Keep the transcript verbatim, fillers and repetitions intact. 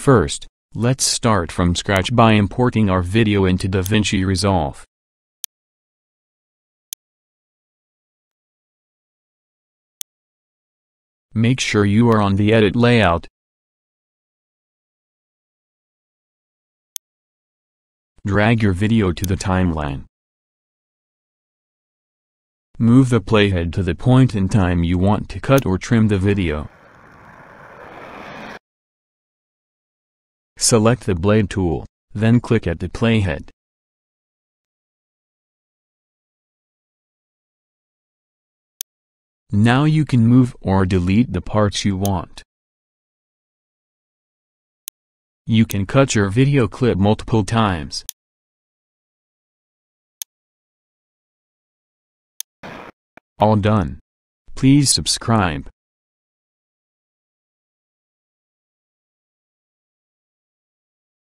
First, let's start from scratch by importing our video into DaVinci Resolve. Make sure you are on the Edit layout. Drag your video to the timeline. Move the playhead to the point in time you want to cut or trim the video. Select the blade tool, then click at the playhead. Now you can move or delete the parts you want. You can cut your video clip multiple times. All done. Please subscribe.